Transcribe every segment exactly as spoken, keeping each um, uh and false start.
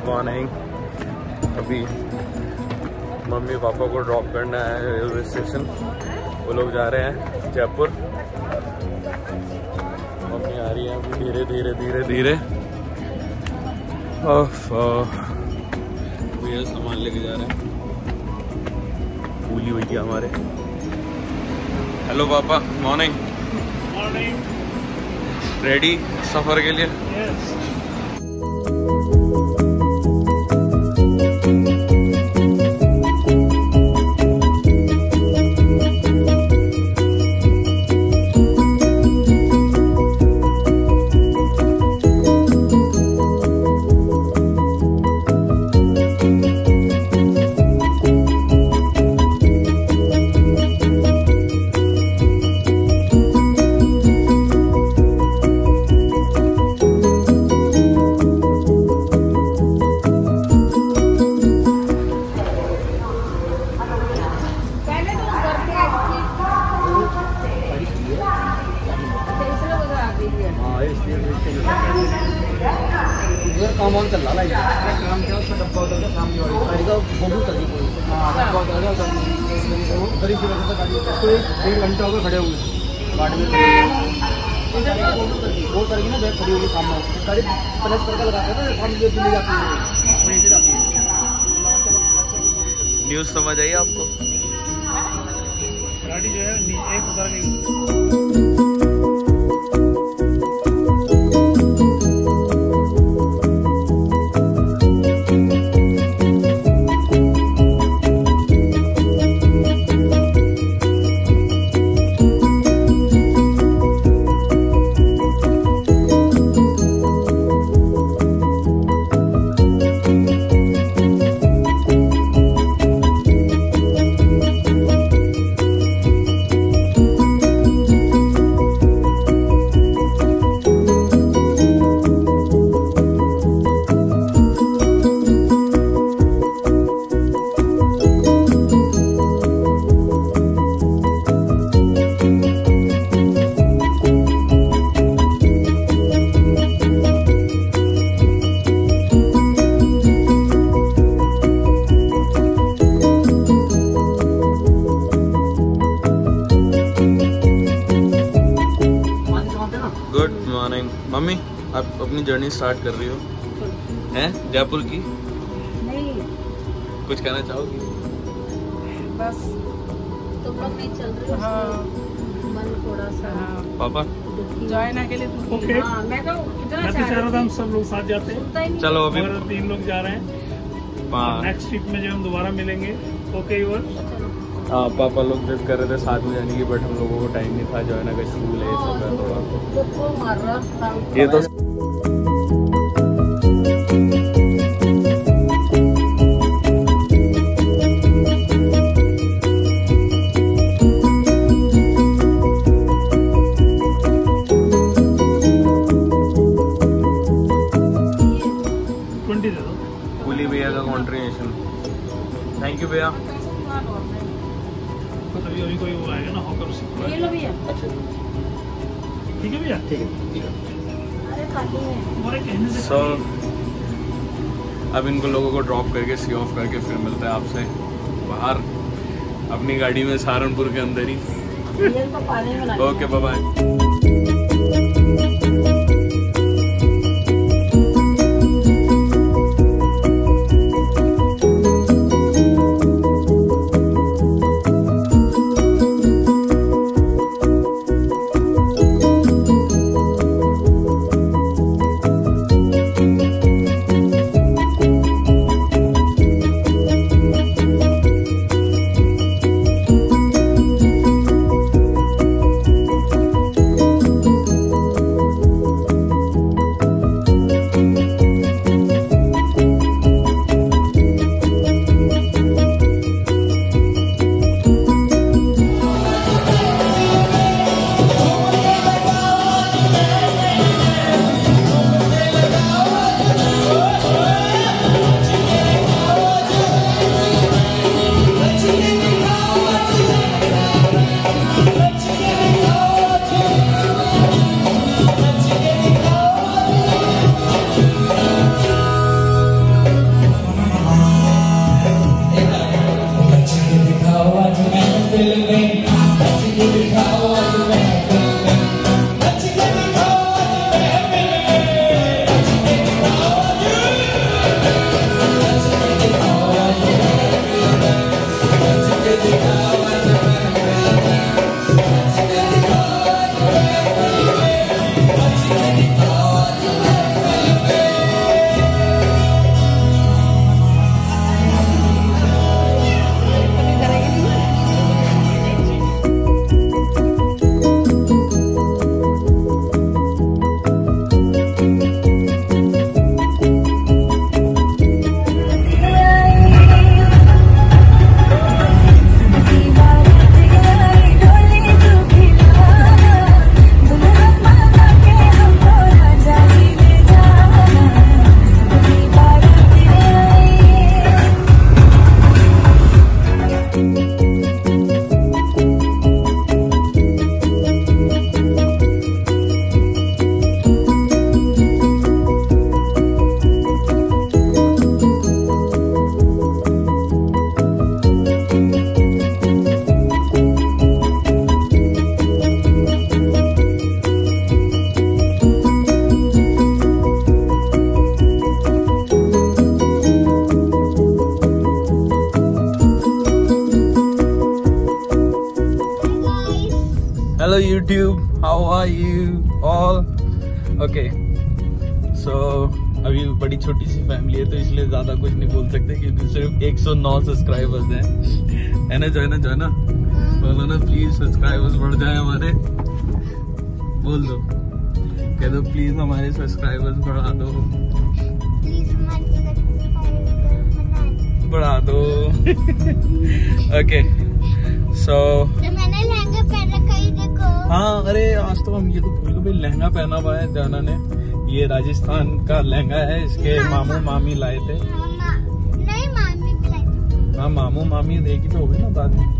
Morning. अभी mummy papa को drop करना है रेलवे स्टेशन। वो लोग जा रहे हैं जयपुर। मम्मी आ रही है अभी धीरे धीरे धीरे धीरे। भैया सामान लेके जा रहे हैं, कूली भैया हमारे। हेलो पापा, मॉर्निंग। मॉर्निंग। रेडी सफर के लिए? यस। काम ऑन चल रहा है काम क्या उसका डब्बा उधर का सामने वाली गाड़ी का फोटो कर दी कोई। हां डब्बा उधर का उधर इस वजह से वो बड़ी सी वजह से गाड़ी को एक डेढ़ घंटा हो गया खड़े हुए गाड़ी में। इधर का फोटो कर दी वो करके ना बैग खड़ी होगी सामने गाड़ी प्लस करके लगाते हैं ना हम ये चली जाती है वहीं से जाती है। न्यूज़ समझ आई आपको? गाड़ी जो है एक उतर गई। गुड मॉर्निंग मम्मी, आप अपनी जर्नी स्टार्ट कर रही हो हैं जयपुर की? नहीं, कुछ कहना चाहोगी? बस तुम लोग नहीं चल रहे हो। हाँ, मन थोड़ा सा। हाँ, पापा जॉइन के लिए ओके। हाँ, मैं तो कितना मैं तो चाह रहा था हम सब लोग साथ जाते हैं। चलो अभी और तीन लोग जा रहे हैं। नेक्स्ट ट्रिप में जो हम दोबारा मिलेंगे। ओके यूर। हाँ, पापा लोग जिद कर रहे थे साथ में जाने की, बट हम लोगों को टाइम नहीं था। जॉइना का स्कूल है, सब है थोड़ा। ये तो ट्वेंटी दे दो। कूली भैया का कॉन्ट्रीब्यूशन। थैंक यू भैया। अभी अभी कोई वो आएगा ना हॉकर उसी को। ये लो भैया। ठीक है भैया। ठीक है ठीक है। अरे खाली है। हमारे कहने से सो अब इनको लोगों को ड्रॉप करके सी ऑफ करके फिर मिलता है आपसे बाहर अपनी गाड़ी में सहारनपुर के अंदर ही। Okay bye bye. are you all? Okay. So अभी बड़ी छोटी सी फैमिली है तो इसलिए ज्यादा कुछ नहीं बोल सकते क्योंकि सिर्फ एक सौ नौ सब्सक्राइबर्स हैं, है ना? जो है ना जो है ना बोलो ना, प्लीज सब्सक्राइबर्स बढ़ जाए हमारे। बोल दो, कह दो प्लीज हमारे सब्सक्राइबर्स बढ़ा दो, बढ़ा दो। ओके सो मैंने लहंगा पहन रखा है, देखो। हाँ, अरे आज तो हम ये तो भूल गए, लहंगा पहना हुआ है जाना ने। ये राजस्थान का लहंगा है, इसके मामू मामी लाए थे। नहीं, मामी भी लाई थी। हाँ, मामू मामी देखी तो होगी ना बाद में।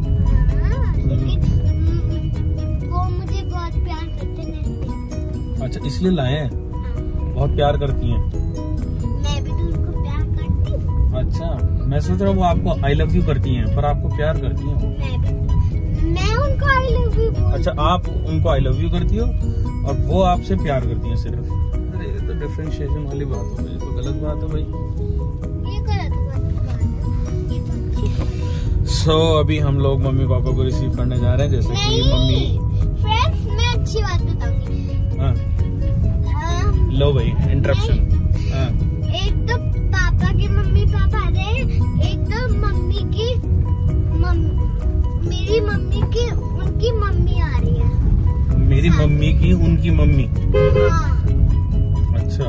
वो मुझे बहुत प्यार करते हैं। अच्छा, इसलिए लाए हैं? बहुत प्यार करती हैं। मैं भी तो उनको प्यार करती हूँ। अच्छा, मैं सोच रहा हूँ वो आपको आई लव यू करती हैं, पर आपको प्यार करती हैं वो। मैं भी, मैं उनको आई लव यू बोलती। अच्छा, आप उनको आई लव यू करती हो और वो आपसे प्यार करती हैं सिर्फ। अरे ये तो डिफरेंशिएशन वाली बात हो गई, तो गलत बात है भाई। ये गलत बात है, ये तो अच्छी बात है। सो so, अभी हम लोग मम्मी पापा को रिसीव करने जा रहे हैं, जैसे कि मम्मी। फ्रेंड्स, मैं अच्छी बात बताऊंगी। हाँ, अम, लो भाई इंटरप्शन। हाँ, एक तो पापा की मम्मी पापा आ रहे हैं, एक तो मम्मी की मम, मेरी मम्मी की उनकी मम्मी आ रही है। मेरी मम्मी की उनकी मम्मी। हाँ। अच्छा,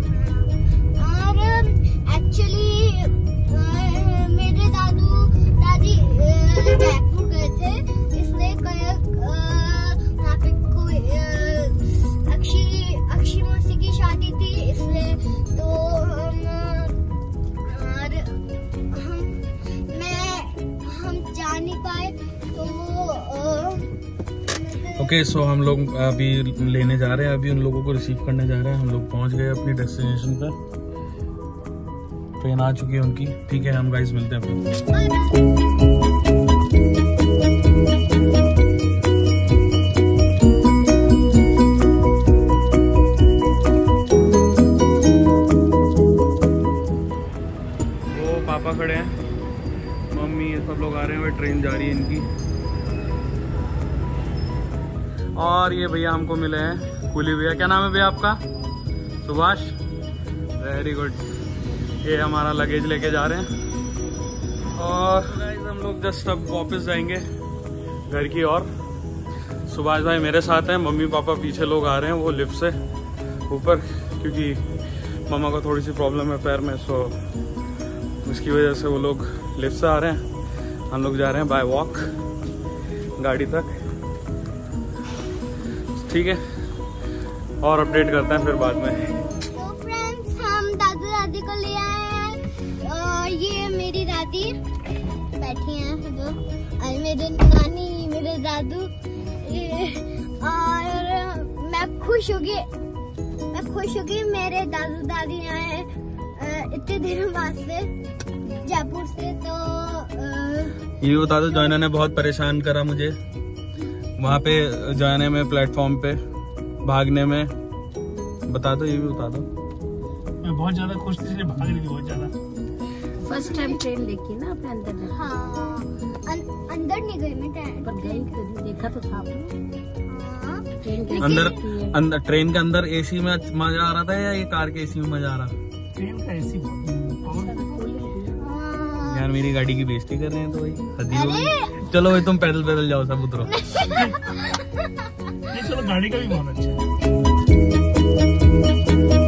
और एक्चुअली मेरे दादू दादी अ, जयपुर गए थे, इसलिए कहीं वहाँ पे कोई अ, अक्षी अक्षी मौसी की शादी थी, इसलिए तो हम और हम मैं हम जा नहीं पाए, तो वो ओके सो हम लोग अभी लेने जा रहे हैं, अभी उन लोगों को रिसीव करने जा रहे हैं। हम लोग पहुंच गए अपनी डेस्टिनेशन पर, ट्रेन आ चुकी है उनकी। ठीक है, हम गाइस मिलते हैं फिर। वो पापा खड़े हैं, मम्मी, ये सब लोग आ रहे हैं, ट्रेन जा रही है इनकी। और ये भैया हमको मिले हैं, कुली भैया। क्या नाम है भैया आपका? सुभाष। Very good. ये हमारा लगेज लेके जा रहे हैं और गाइस हम लोग जस्ट अब वापस जाएंगे घर की ओर। सुभाष भाई मेरे साथ हैं, मम्मी पापा पीछे लोग आ रहे हैं वो लिफ्ट से ऊपर, क्योंकि मम्मा को थोड़ी सी प्रॉब्लम है पैर में, सो उसकी वजह से वो लोग लिफ्ट से आ रहे हैं। हम लोग जा रहे हैं बाय वॉक गाड़ी तक। ठीक है, और अपडेट करते हैं फिर बाद में। तो फ्रेंड्स, हम दादू दादी को ले आए हैं। और ये मेरी दादी बैठी हैं, जो और मेरे नानी, मेरे दादू। और मैं खुश होगी मैं खुश होगी मेरे दादू दादी आए हैं इतने दिनों बाद से जयपुर से। तो आ, ये बता दो, जॉयना ने बहुत परेशान करा मुझे वहाँ पे जाने में, प्लेटफॉर्म पे भागने में। बता दो, ये भी बता दो। मैं बहुत ज्यादा खुश थी, इसलिए भाग रही थी बहुत ज्यादा। फर्स्ट टाइम ट्रेन देखी ना अपने अंदर। हाँ, अन, अंदर नहीं गई मैं ट्रेन पर गई कभी, देखा तो था आपने। हाँ, ट्रेन कैसी अंदर होती है? अंदर ट्रेन के अंदर एसी में मजा आ रहा था या ये कार के एसी में मजा आ रहा? ट्रेन का ऐसी हाँ। यार मेरी गाड़ी की बेइज्जती कर रहे हैं तो भाई हद ही हो गई। चलो भाई तुम पैदल पैदल जाओ, सब उतरो। नहीं, चलो गाड़ी का भी बहुत अच्छा है।